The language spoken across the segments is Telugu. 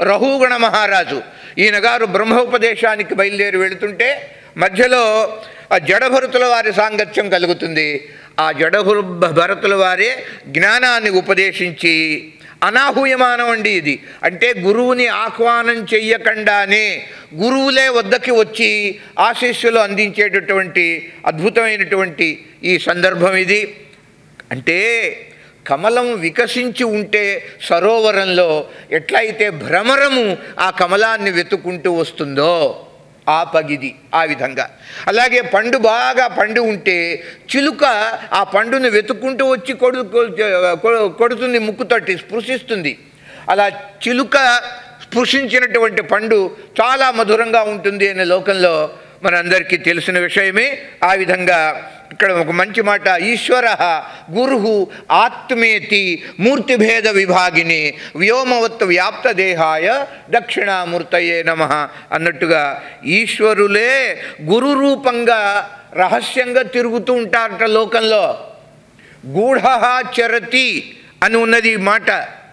రహుగణ మహారాజు. ఈయన గారు బ్రహ్మోపదేశానికి బయలుదేరి వెళుతుంటే మధ్యలో ఆ జడభరతుల వారి సాంగత్యం కలుగుతుంది. ఆ జడభరతుల వారే జ్ఞానాన్ని ఉపదేశించి, అనాహూయమానం అండి ఇది, అంటే గురువుని ఆహ్వానం చెయ్యకుండానే గురువులే వద్దకి వచ్చి ఆశీస్సులు అందించేటటువంటి అద్భుతమైనటువంటి ఈ సందర్భం ఇది. అంటే కమలం వికసించి ఉంటే సరోవరంలో ఎట్లయితే భ్రమరము ఆ కమలాన్ని వెతుక్కుంటూ వస్తుందో ఆ పగిది ఆ విధంగా, అలాగే పండు బాగా పండు ఉంటే చిలుక ఆ పండును వెతుక్కుంటూ వచ్చి కొడుతుంది, ముక్కుతోటి స్పృశిస్తుంది. అలా చిలుక స్పృశించినటువంటి పండు చాలా మధురంగా ఉంటుంది అనే లోకంలో మనందరికీ తెలిసిన విషయమే. ఆ విధంగా ఇక్కడ ఒక మంచి మాట, ఈశ్వర గురు ఆత్మేతి మూర్తిభేద విభాగిని వ్యోమవత్ వ్యాప్త దేహాయ దక్షిణామూర్తయే నమః అన్నట్టుగా ఈశ్వరులే గురు రూపంగా రహస్యంగా తిరుగుతూ ఉంటారట లోకంలో. గూఢ చరతి అని ఉన్నది మాట.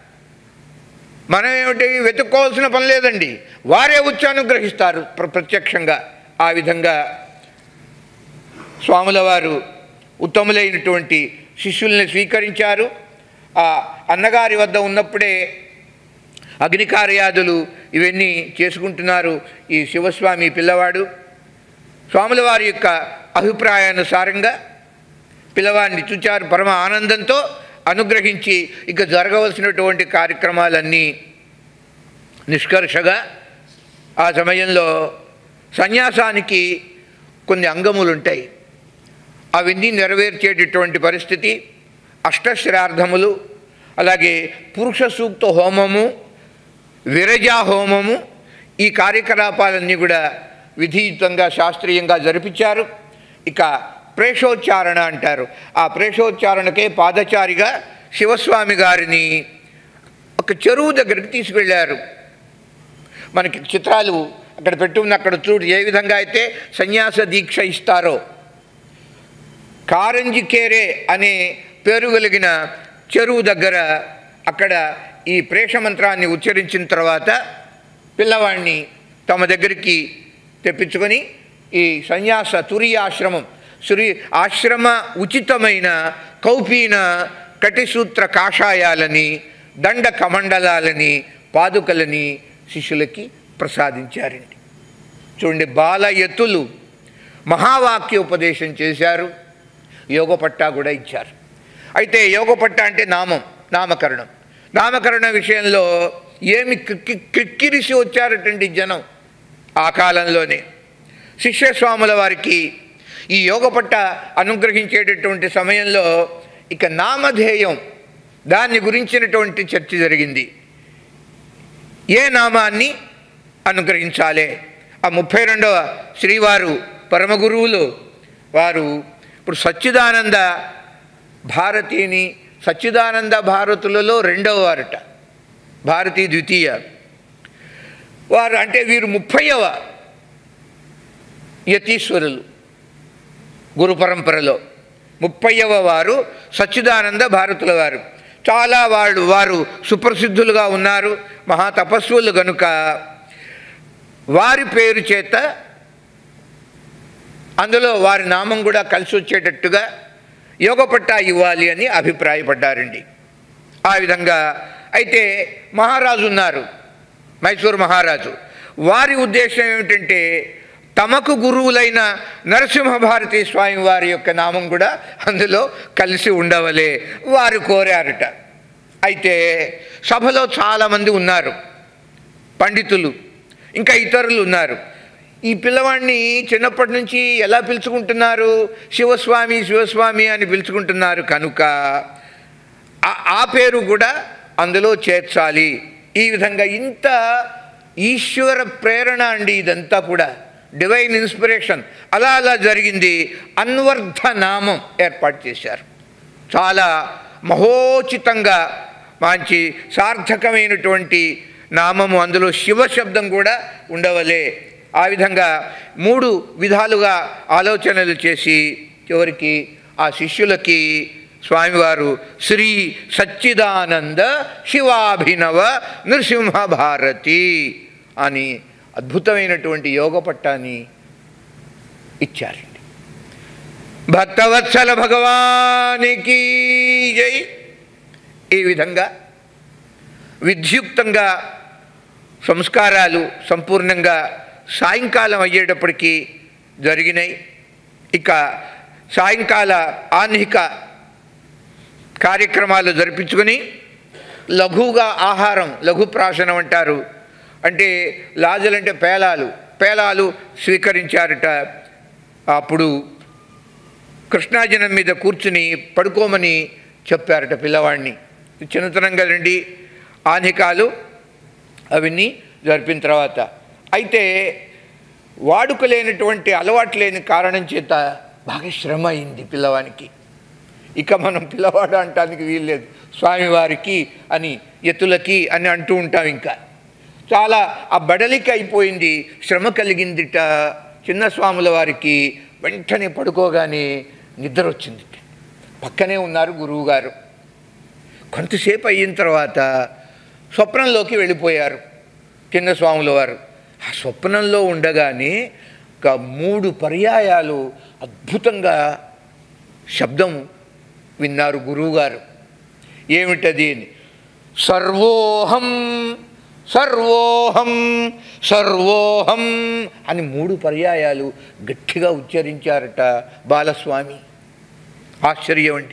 మనం ఏమిటి వెతుక్కోవాల్సిన పని లేదండి, వారే వచ్చి అనుగ్రహిస్తారు ప్రత్యక్షంగా. ఆ విధంగా స్వాముల వారు ఉత్తములైనటువంటి శిష్యుల్ని స్వీకరించారు. ఆ అన్నగారి వద్ద ఉన్నప్పుడే అగ్నికార్యాదులు ఇవన్నీ చేసుకుంటున్నారు ఈ శివస్వామి పిల్లవాడు. స్వాముల వారి యొక్క అభిప్రాయానుసారంగా పిల్లవాడిని చూచారు. పరమ ఆనందంతో అనుగ్రహించి ఇక జరగవలసినటువంటి కార్యక్రమాలన్నీ నిష్కర్షగా, ఆ సమయంలో సన్యాసానికి కొన్ని అంగములు ఉంటాయి, అవన్నీ నెరవేర్చేటటువంటి పరిస్థితి. అష్టశ్రార్థములు, అలాగే పురుష సూక్త హోమము, విరజా హోమము, ఈ కార్యకలాపాలన్నీ కూడా విధియుతంగా శాస్త్రీయంగా జరిపించారు. ఇక ప్రేషోచ్చారణ అంటారు. ఆ ప్రేషోచ్చారణకే పాదచారిగా శివస్వామి గారిని ఒక చెరువు దగ్గరికి తీసుకెళ్ళారు. మనకి చిత్రాలు అక్కడ పెట్టి ఉన్న, అక్కడ చూడు ఏ విధంగా అయితే సన్యాస దీక్ష ఇస్తారో. కారంజికేరే అనే పేరు కలిగిన చెరువు దగ్గర అక్కడ ఈ ప్రేష మంత్రాన్ని ఉచ్చరించిన తర్వాత పిల్లవాడిని తమ దగ్గరికి తెప్పించుకొని ఈ సన్యాస తురియాశ్రమం, ఆశ్రమ ఉచితమైన కౌపీన కటిసూత్ర కాషాయాలని, దండ కమండలాలని, పాదుకలని శిష్యులకి ప్రసాదించారండి. చూడండి, బాలయతులు మహావాక్యోపదేశం చేశారు, యోగపట్టా కూడా ఇచ్చారు. అయితే యోగపట్టా అంటే నామకరణం. నామకరణ విషయంలో ఏమి క్రిక్కిరిసి వచ్చారటండి జనం ఆ కాలంలోనే. శిష్యస్వాముల వారికి ఈ యోగపట్ట అనుగ్రహించేటటువంటి సమయంలో ఇక నామధేయం, దాన్ని గురించినటువంటి చర్చ జరిగింది. ఏ నామాన్ని అనుగ్రహించాలి? ఆ 32వ శ్రీవారు పరమగురువులు వారు ఇప్పుడు సచ్చిదానంద భారతిని, సచ్చిదానంద భారతులలో 2వ వారట, భారతీ ద్వితీయ వారు. అంటే వీరు 30వ యతీశ్వరులు గురు పరంపరలో. 30వ వారు సచ్చిదానంద భారతుల వారు. చాలా వారు సుప్రసిద్ధులుగా ఉన్నారు, మహాతపస్సులు కనుక వారి పేరు చేత అందులో వారి నామం కూడా కలిసి వచ్చేటట్టుగా యోగపట్టా ఇవ్వాలి అని అభిప్రాయపడ్డారండి. ఆ విధంగా అయితే మహారాజు ఉన్నారు, మైసూరు మహారాజు. వారి ఉద్దేశం ఏమిటంటే తమకు గురువులైన నరసింహభారతీ స్వామి వారి యొక్క నామం కూడా అందులో కలిసి ఉండవలే వారు కోరారట. అయితే సభలో చాలామంది ఉన్నారు, పండితులు, ఇంకా ఇతరులు ఉన్నారు. ఈ పిల్లవాడిని చిన్నప్పటి నుంచి ఎలా పిలుచుకుంటున్నారు? శివస్వామి శివస్వామి అని పిలుచుకుంటున్నారు కనుక ఆ పేరు కూడా అందులో చేర్చాలి. ఈ విధంగా ఇంత ఈశ్వర ప్రేరణ అండి ఇదంతా కూడా, డివైన్ ఇన్స్పిరేషన్. అలా జరిగింది. అన్వర్ధ నామం ఏర్పాటు చేశారు. చాలా మహోచితంగా మంచి సార్థకమైనటువంటి నామము, అందులో శివ శబ్దం కూడా ఉండవలే. ఆ విధంగా 3 విధాలుగా ఆలోచనలు చేసి చివరికి ఆ శిష్యులకి స్వామివారు శ్రీ సచ్చిదానంద శివాభినవ నృసింహ భారతి అని అద్భుతమైనటువంటి యోగ పట్టాన్ని ఇచ్చారండి. భక్తవత్సల భగవానికి జై. ఈ విధంగా విద్యుక్తంగా సంస్కారాలు సంపూర్ణంగా సాయంకాలం అయ్యేటప్పటికీ జరిగినాయి. ఇక సాయంకాల ఆహ్నిక కార్యక్రమాలు జరిపించుకొని లఘువుగా ఆహారం, లఘుప్రాశనం అంటారు, అంటే లాజలంటే పేలాలు స్వీకరించారట. అప్పుడు కృష్ణాజనం మీద కూర్చుని పడుకోమని చెప్పారట పిల్లవాడిని. చిన్నతనం కదండి ఆహ్నికాలు అవన్నీ జరిపిన తర్వాత. అయితే వాడుకలేనటువంటి అలవాటు లేని కారణం చేత బాగా శ్రమ అయింది పిల్లవానికి. ఇక మనం పిల్లవాడు అంటానికి వీల్లేదు, స్వామివారికి అని ఎత్తులకి అని అంటూ ఉంటాం. ఇంకా చాలా ఆ బడలిక అయిపోయింది, శ్రమ కలిగిందిట చిన్న స్వాముల వారికి. వెంటనే పడుకోగానే నిద్ర వచ్చింది. పక్కనే ఉన్నారు గురువుగారు. కొంతసేపు అయిన తర్వాత స్వప్నంలోకి వెళ్ళిపోయారు చిన్న స్వాముల వారు. ఆ స్వప్నంలో ఉండగానే ఒక 3 పర్యాయాలు అద్భుతంగా శబ్దం విన్నారు గురువుగారు. ఏమిటది అని, సర్వోహం సర్వోహం సర్వోహం అని 3 పర్యాయాలు గట్టిగా ఉచ్చరించారట బాలస్వామి. ఆశ్చర్యం అండి.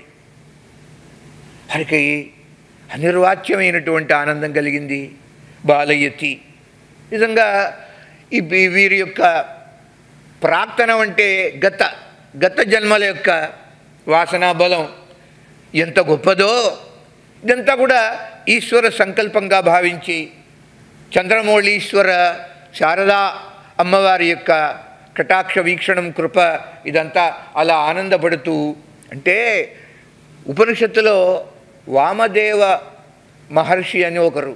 వారికి అనిర్వాచ్యమైనటువంటి ఆనందం కలిగింది. బాలయతి నిజంగా వీరి యొక్క ప్రాక్తనం అంటే గత జన్మల యొక్క వాసనా బలం ఎంత గొప్పదో ఇదంతా కూడా ఈశ్వర సంకల్పంగా భావించి చంద్రమౌళీశ్వర శారదా అమ్మవారి యొక్క కటాక్ష వీక్షణం కృప ఇదంతా అలా ఆనందపడుతూ, అంటే ఉపనిషత్తులో వామదేవ మహర్షి అని ఒకరు,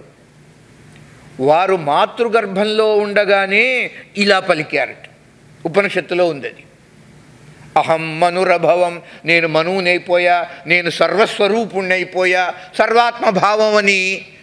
వారు మాతృగర్భంలో ఉండగానే ఇలా పలికారట. ఉపనిషత్తులో ఉంది అది. అహం మనురభవం, నేను మనువునైపోయా, నేను సర్వస్వరూపుణ్ణైపోయా, సర్వాత్మభావం అని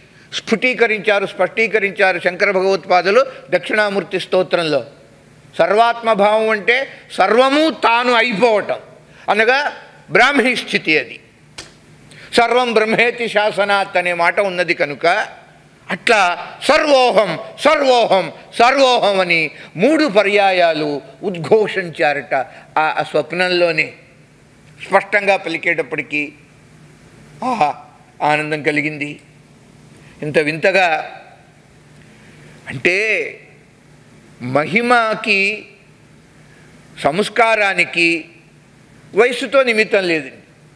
స్పష్టీకరించారు శంకర భగవత్పాదులు దక్షిణామూర్తి స్తోత్రంలో. సర్వాత్మభావం అంటే సర్వము తాను అయిపోవటం అనగా బ్రాహ్మీ స్థితి. అది సర్వం బ్రహ్మేతి శాసనాత్ అనే మాట ఉన్నది కనుక అట్లా సర్వోహం సర్వోహం సర్వోహం అని 3 పర్యాయాలు ఉద్ఘోషించారట ఆ స్వప్నంలోనే. స్పష్టంగా పలికేటప్పటికీ ఆహా ఆనందం కలిగింది. ఇంత వింతగా అంటే మహిమకి సంస్కారానికి వయస్సుతో నిమిత్తం లేదు.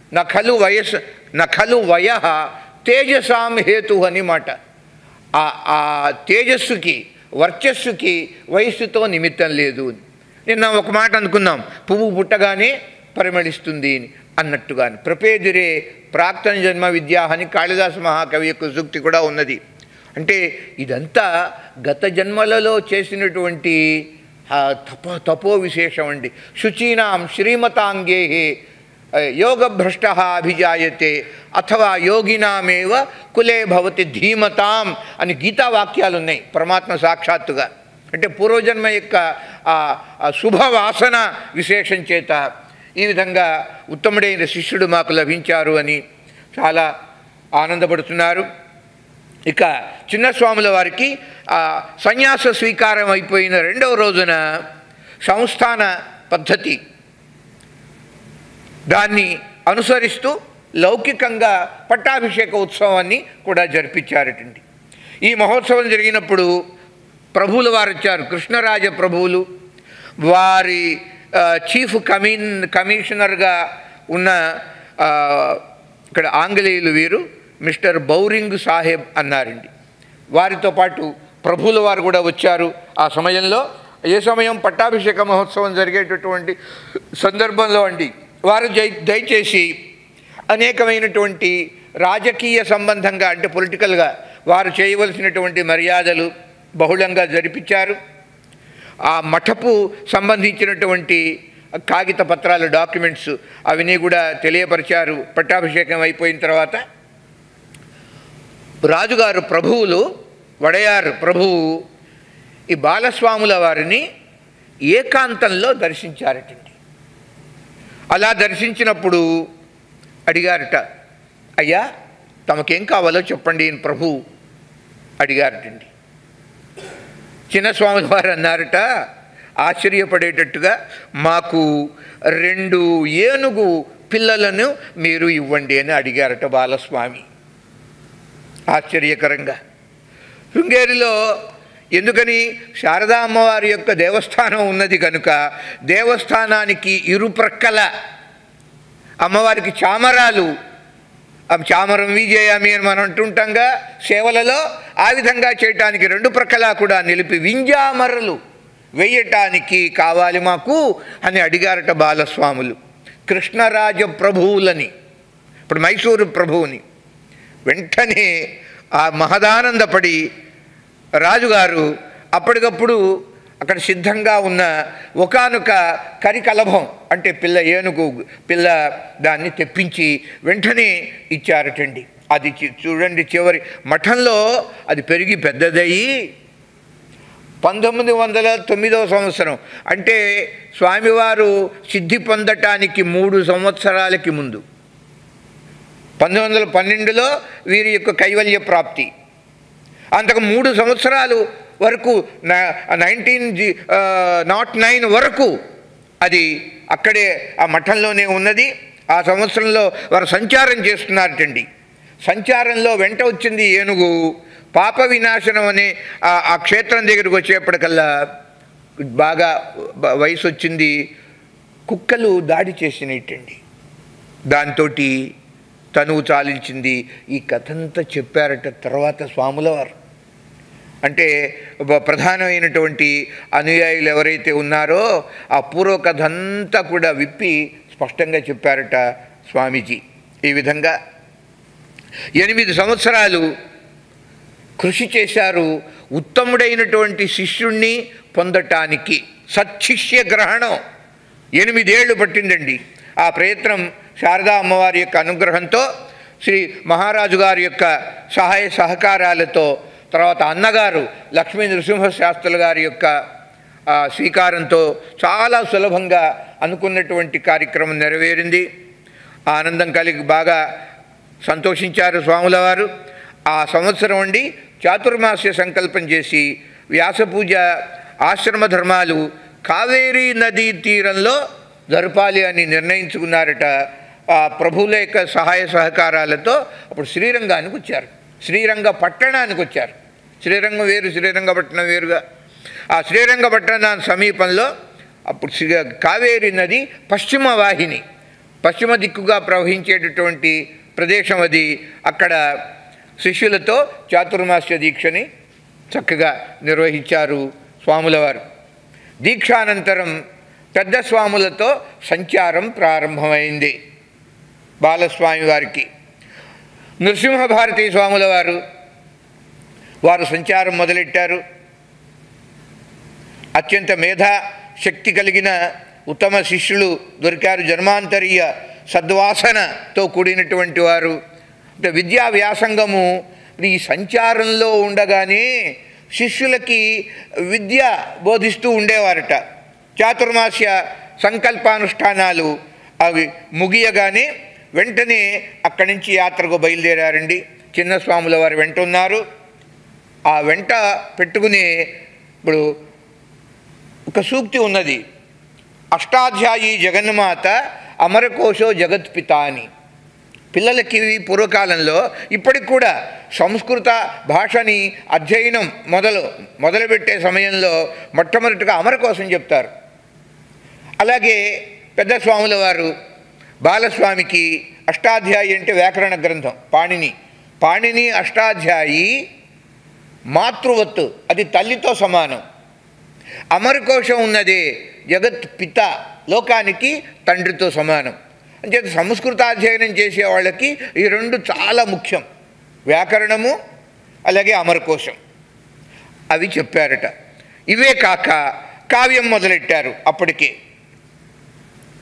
నఖలు వయ తేజసాం హేతు అని మాట. ఆ తేజస్సుకి వర్చస్సుకి వయస్సుతో నిమిత్తం లేదు. నిన్న ఒక మాట అనుకున్నాం, పువ్వు పుట్టగానే పరిమళిస్తుంది అన్నట్టుగాని. ప్రపేదిరే ప్రాక్తన జన్మ విద్యా అని కాళిదాస మహాకవి యొక్క సూక్తి కూడా ఉన్నది. అంటే ఇదంతా గత జన్మలలో చేసినటువంటి తపో విశేషం అండి. శుచీనాం శ్రీమతాంగే యోగభ్రష్ట అభిజాయతే అథవా యోగినామేవ కులే భవతి ధీమతాం అని గీతావాక్యాలు ఉన్నాయి పరమాత్మ సాక్షాత్తుగా. అంటే పూర్వజన్మ యొక్క శుభవాసన విశేషం చేత ఈ విధంగా ఉత్తముడైన శిష్యుడు మాకు లభించారు అని చాలా ఆనందపడుతున్నారు. ఇక చిన్నస్వాముల వారికి సన్యాస స్వీకారం అయిపోయిన 2వ రోజున సంస్థాన పద్ధతి దాన్ని అనుసరిస్తూ లౌకికంగా పట్టాభిషేక ఉత్సవాన్ని కూడా జరిపించారటండి. ఈ మహోత్సవం జరిగినప్పుడు ప్రభువుల వారు వచ్చారు. కృష్ణరాజ ప్రభువులు వారి చీఫ్ కమిషనర్గా ఉన్న ఇక్కడ ఆంగ్లేయులు వీరు మిస్టర్ బౌరింగ్ సాహెబ్ అన్నారండి. వారితో పాటు ప్రభువుల వారు కూడా వచ్చారు. ఆ సమయంలో ఏ సమయం పట్టాభిషేక మహోత్సవం జరిగేటటువంటి సందర్భంలో అండి వారు దయచేసి అనేకమైనటువంటి రాజకీయ సంబంధంగా అంటే పొలిటికల్గా వారు చేయవలసినటువంటి మర్యాదలు బహుళంగా జరిపించారు. ఆ మఠపు సంబంధించినటువంటి కాగిత పత్రాలు, డాక్యుమెంట్స్ అవన్నీ కూడా తెలియపరిచారు. పట్టాభిషేకం అయిపోయిన తర్వాత రాజుగారు ప్రభువులు, వడయారు ప్రభువు ఈ బాలస్వాముల వారిని ఏకాంతంలో దర్శించారటండి. అలా దర్శించినప్పుడు అడిగారట, అయ్యా తమకేం కావాలో చెప్పండి అని ప్రభువు అడిగారటండి. చిన్నస్వాముల వారు అన్నారట ఆశ్చర్యపడేటట్టుగా, మాకు 2 ఏనుగు పిల్లలను మీరు ఇవ్వండి అని అడిగారట బాలస్వామి. ఆశ్చర్యకరంగా శృంగేరిలో ఎందుకని శారదా అమ్మవారి యొక్క దేవస్థానం ఉన్నది కనుక దేవస్థానానికి ఇరుప్రక్కల అమ్మవారికి చామరాలు, చామరం విజయామి అని మనం అంటుంటాంగా సేవలలో, ఆ విధంగా చేయటానికి 2 ప్రక్కలా కూడా నిలిపి వింజామరలు వేయటానికి కావాలి మాకు అని అడిగారట బాలస్వాములు. కృష్ణరాజ ప్రభువులని, ఇప్పుడు మైసూరు ప్రభువుని. వెంటనే ఆ మహదానందపడి రాజుగారు అప్పటికప్పుడు అక్కడ సిద్ధంగా ఉన్న ఒకానొక కరికలభం అంటే పిల్ల ఏనుగు పిల్ల దాన్ని తెప్పించి వెంటనే ఇచ్చారటండి. అది చూడండి, చివరి మఠంలో అది పెరిగి పెద్దదయ్యి 1909 సంవత్సరం అంటే స్వామివారు సిద్ధి పొందటానికి 3 సంవత్సరాలకి ముందు 1912లో వీరి యొక్క కైవల్య ప్రాప్తి. అంతకు 3 సంవత్సరాలు వరకు 1909 వరకు అది అక్కడే ఆ మఠంలోనే ఉన్నది. ఆ సంవత్సరంలో వారు సంచారం చేస్తున్నారటండి. సంచారంలో వెంట వచ్చింది ఏనుగు. పాప వినాశనం అనే ఆ క్షేత్రం దగ్గరికి వచ్చేప్పటికల్లా బాగా వయసు వచ్చింది. కుక్కలు దాడి చేసినట్టండి. దాంతో తనువు చాలించింది. ఈ కథంతా చెప్పారట తర్వాత స్వాముల వారు. అంటే ప్రధానమైనటువంటి అనుయాయులు ఎవరైతే ఉన్నారో ఆ పూర్వకథ అంతా కూడా విప్పి స్పష్టంగా చెప్పారట స్వామీజీ. ఈ విధంగా 8 సంవత్సరాలు కృషి చేశారు ఉత్తముడైనటువంటి శిష్యుణ్ణి పొందటానికి. సత్శిష్య గ్రహణం 8 ఏళ్ళు పట్టిందండి. ఆ ప్రయత్నం శారదా అమ్మవారి యొక్క అనుగ్రహంతో, శ్రీ మహారాజు గారి యొక్క సహాయ సహకారాలతో, తర్వాత అన్నగారు లక్ష్మీ నృసింహశాస్త్రుల గారి యొక్క స్వీకారంతో చాలా సులభంగా అనుకున్నటువంటి కార్యక్రమం నెరవేరింది. ఆనందం కలిగి బాగా సంతోషించారు స్వాముల వారు. ఆ సంవత్సరం అండి చాతుర్మాస్య సంకల్పం చేసి వ్యాసపూజ ఆశ్రమ ధర్మాలు కావేరీ నదీ తీరంలో జరపాలి అని నిర్ణయించుకున్నారట. ప్రభువుల యొక్క సహాయ సహకారాలతో అప్పుడు శ్రీరంగానికి వచ్చారు. శ్రీరంగపట్టణానికి వచ్చారు. శ్రీరంగం వేరు, శ్రీరంగపట్టణం వేరుగా. ఆ శ్రీరంగపట్టణానికి సమీపంలో అప్పుడు కావేరీ నది పశ్చిమ వాహిని, పశ్చిమ దిక్కుగా ప్రవహించేటటువంటి ప్రదేశం అది. అక్కడ శిష్యులతో చాతుర్మాస్య దీక్షని చక్కగా నిర్వహించారు స్వాముల వారు. దీక్షానంతరం పెద్ద స్వాములతో సంచారం ప్రారంభమైంది బాలస్వామి వారికి. నృసింహభారతీ స్వాముల వారు సంచారం మొదలెట్టారు. అత్యంత మేధా శక్తి కలిగిన ఉత్తమ శిష్యులు దొరికారు. జన్మాంతరీయ సద్వాసనతో కూడినటువంటి వారు. అంటే విద్యా వ్యాసంగము ఈ సంచారంలో ఉండగానే శిష్యులకి విద్య బోధిస్తూ ఉండేవారట. చాతుర్మాస్య సంకల్పానుష్ఠానాలు అవి ముగియగానే వెంటనే అక్కడి నుంచి యాత్రకు బయలుదేరారండి. చిన్న స్వాముల వారు వెంట ఉన్నారు. ఆ వెంట పెట్టుకుని ఇప్పుడు ఒక సూక్తి ఉన్నది, అష్టాధ్యాయీ జగన్మాత అమరకోశో జగత్పిత అని. పిల్లలకి పూర్వకాలంలో ఇప్పటికి కూడా సంస్కృత భాషని అధ్యయనం మొదలుపెట్టే సమయంలో మొట్టమొదటిగా అమరకోశం చెప్తారు. అలాగే పెద్ద స్వాముల వారు బాలస్వామికి అష్టాధ్యాయి అంటే వ్యాకరణ గ్రంథం పాణిని అష్టాధ్యాయి మాతృవత్తు, అది తల్లితో సమానం. అమరకోశం ఉన్నదే జగత్ పిత, లోకానికి తండ్రితో సమానం. అంటే సంస్కృతాధ్యయనం చేసే వాళ్ళకి ఈ 2 చాలా ముఖ్యం, వ్యాకరణము అలాగే అమరకోశం. అవి చెప్పారట. ఇవే కాక కావ్యం మొదలెట్టారు. అప్పటికే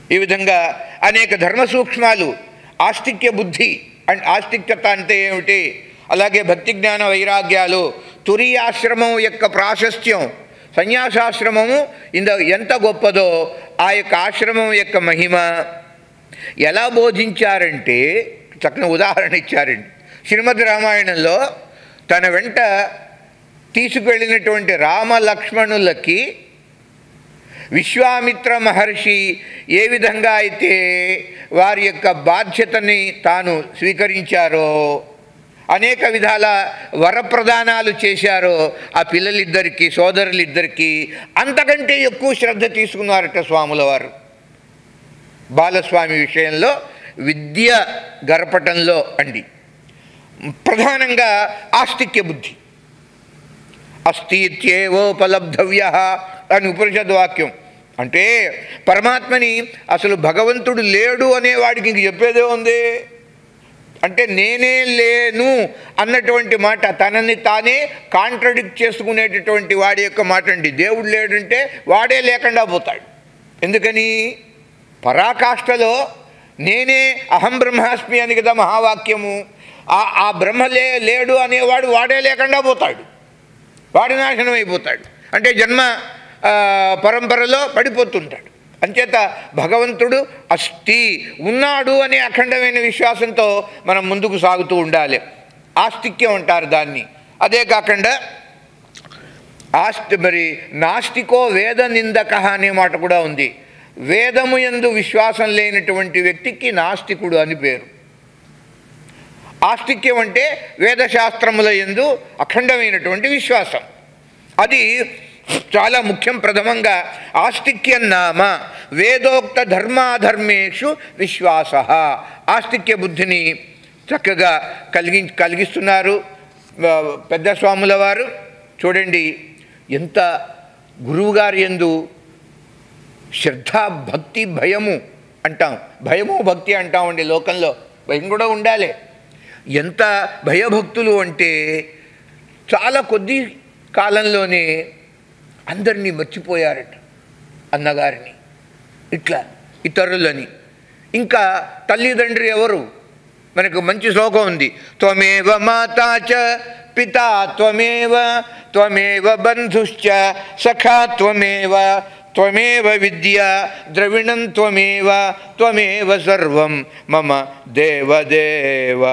ఈ విధంగా అనేక ధర్మ సూక్ష్మాలు, ఆస్తిక్య బుద్ధి అండ్ ఆస్తిక్యత అంటే ఏమిటి, అలాగే భక్తి జ్ఞాన వైరాగ్యాలు, తురీయాశ్రమం యొక్క ప్రాశస్త్యం, సన్యాసాశ్రమము ఎంత గొప్పదో ఆ యొక్క ఆశ్రమం యొక్క మహిమ ఎలా బోధించారంటే చక్కని ఉదాహరణ ఇచ్చారండి. శ్రీమద్ రామాయణంలో తన వెంట తీసుకువెళ్ళినటువంటి రామ లక్ష్మణులకి విశ్వామిత్ర మహర్షి ఏ విధంగా అయితే వారి యొక్క బాధ్యతని తాను స్వీకరించారో, అనేక విధాల వరప్రదానాలు చేశారో ఆ పిల్లలిద్దరికీ, సోదరులిద్దరికీ అంతకంటే ఎక్కువ శ్రద్ధ తీసుకున్నారట స్వాముల వారు. బాలస్వామి విషయంలో విద్య గరపటంలో అండి ప్రధానంగా ఆస్తిక్య బుద్ధి. అస్థిత్యేవోపలబ్ధవ్య అని ఉపనిషద్ వాక్యం. అంటే పరమాత్మని అసలు భగవంతుడు లేడు అనేవాడికి ఇంక చెప్పేదే ఉంది. అంటే నేనే లేను అన్నటువంటి మాట, తనని తానే కాంట్రడిక్ట్ చేసుకునేటటువంటి వాడి యొక్క మాట అండి. దేవుడు లేడంటే వాడే లేకుండా పోతాడు. ఎందుకని? పరాకాష్ఠలో నేనే అహం బ్రహ్మాస్మి అని కదా మహావాక్యము. ఆ బ్రహ్మ లేడు అనేవాడు వాడే లేకుండా పోతాడు, వాడి నాశనం అయిపోతాడు. అంటే జన్మ పరంపరలో పడిపోతుంటాడు. అంచేత భగవంతుడు అస్తి, ఉన్నాడు అనే అఖండమైన విశ్వాసంతో మనం ముందుకు సాగుతూ ఉండాలి. ఆస్తిక్యం అంటారు దాన్ని. అదే కాకుండా మరి నాస్తికో వేద నిందక అనే మాట కూడా ఉంది. వేదము యందు విశ్వాసం లేనటువంటి వ్యక్తికి నాస్తికుడు అని పేరు. ఆస్తిక్యం అంటే వేదశాస్త్రముల యందు అఖండమైనటువంటి విశ్వాసం. అది చాలా ముఖ్యం. ప్రథమంగా ఆస్తిక్యం నామ వేదోక్త ధర్మాధర్మేషు విశ్వాస. ఆస్తిక్య బుద్ధిని చక్కగా కలిగిస్తున్నారు పెద్ద స్వాముల వారు. చూడండి ఎంత గురువుగారి యందు శ్రద్ధ, భక్తి, భయము అంటాం. భయము భక్తి అంటామండి. లోకంలో భయం కూడా ఉండాలి. ఎంత భయభక్తులు అంటే చాలా కొద్ది కాలంలోనే అందరినీ మర్చిపోయారట. అన్నగారిని, ఇట్లా ఇతరులని. ఇంకా తల్లిదండ్రి ఎవరు? మనకు మంచి శ్లోకం ఉంది. త్వమేవ మాతా చ పితా త్వమేవ, త్వమేవ బంధుశ్చ సఖా త్వమేవ, త్వమేవ విద్యా ద్రవిణం త్వమేవ, త్వమేవ సర్వం మమ దేవదేవా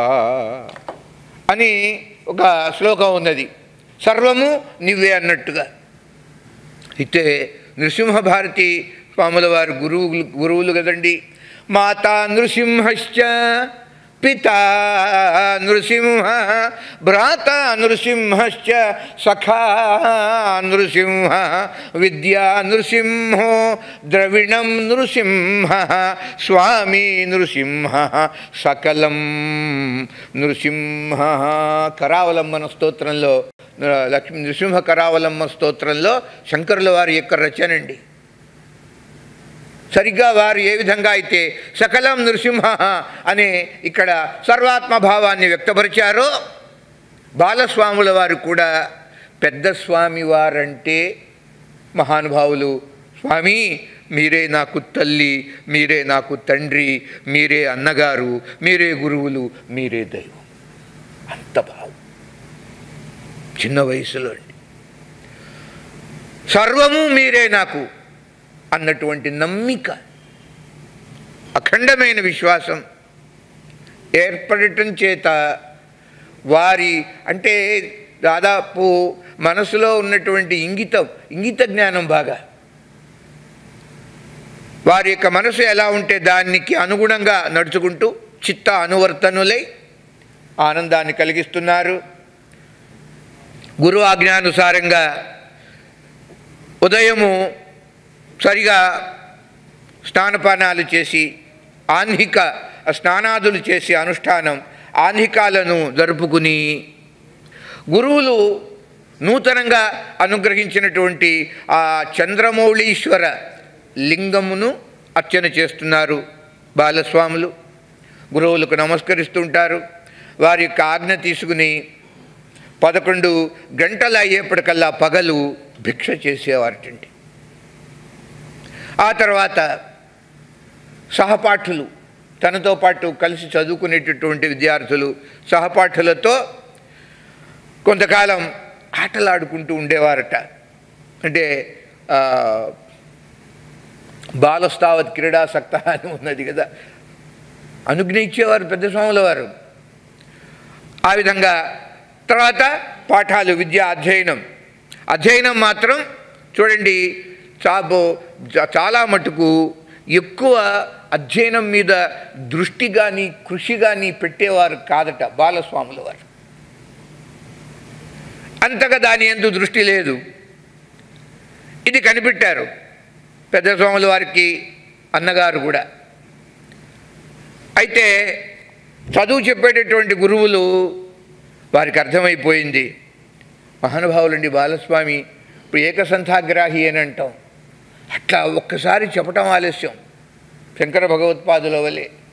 అని ఒక శ్లోకం ఉన్నది. సర్వము నువ్వే అన్నట్టుగా. అయితే నృసింహభారతి స్వాముల వారు గురువులు కదండి. మాతా నృసింహశ్చ పితా నృసింహ, భ్రాతా నృసింహశ్చ సఖా నృసింహ, విద్యా నృసింహో ద్రవిణం నృసింహ, స్వామి నృసింహ సకలం నృసింహ. కరావలంబన స్తోత్రంలో, లక్ష్మీ నృసింహ కరావలంబన స్తోత్రంలో శంకరుల వారి యొక్క రచనండి. సరిగ్గా వారు ఏ విధంగా అయితే సకలం నృసింహ అనే ఇక్కడ సర్వాత్మభావాన్ని వ్యక్తపరిచారో, బాలస్వాముల వారు కూడా పెద్ద స్వామి వారంటే మహానుభావులు. స్వామి మీరే నాకు తల్లి, మీరే నాకు తండ్రి, మీరే అన్నగారు, మీరే గురువులు, మీరే దైవం. అంత భావం చిన్న వయసులో అండి. సర్వము మీరే నాకు అన్నటువంటి నమ్మిక, అఖండమైన విశ్వాసం ఏర్పడటం చేత వారి అంటే దాదాపు మనసులో ఉన్నటువంటి ఇంగిత జ్ఞానం బాగా, వారి యొక్క మనసు ఎలా ఉంటే దానికి అనుగుణంగా నడుచుకుంటూ చిత్త అనువర్తనులై ఆనందాన్ని కలిగిస్తున్నారు. గురు ఆజ్ఞానుసారంగా ఉదయము సరిగా స్నానపానాలు చేసి ఆహ్నిక స్నానాదులు చేసి అనుష్ఠానం ఆహ్నికాలను జరుపుకుని గురువులు నూతనంగా అనుగ్రహించినటువంటి ఆ చంద్రమౌళీశ్వర లింగమును అర్చన చేస్తున్నారు బాలస్వాములు. గురువులకు నమస్కరిస్తుంటారు. వారి యొక్క ఆజ్ఞ తీసుకుని 11 గంటలు అయ్యేప్పటికల్లా పగలు భిక్ష చేసేవారటండి. ఆ తర్వాత సహపాఠులు, తనతో పాటు కలిసి చదువుకునేటటువంటి విద్యార్థులు సహపాఠులతో కొంతకాలం ఆటలాడుకుంటూ ఉండేవారట. అంటే బాలస్తావత్ క్రీడాసక్త అని ఉన్నది కదా, అనుజ్ఞ ఇచ్చేవారు పెద్ద స్వాముల వారు. ఆ విధంగా తర్వాత పాఠాలు, విద్యా అధ్యయనం మాత్రం చూడండి, చాలా మటుకు ఎక్కువ అధ్యయనం మీద దృష్టి కానీ కృషి కానీ పెట్టేవారు కాదట బాలస్వాముల వారు. అంతగా దాని యందు దృష్టి లేదు. ఇది కనిపెట్టారు పెద్ద స్వాముల వారికి అన్నగారు కూడా. అయితే చదువు చెప్పేటటువంటి గురువులు వారికి అర్థమైపోయింది, మహానుభావులండి బాలస్వామి ఇప్పుడు ఏకసంథాగ్రాహి అని అంటాం, అట్లా ఒక్కసారి చెప్పటం ఆలస్యం శంకర భగవత్పాదుల వలె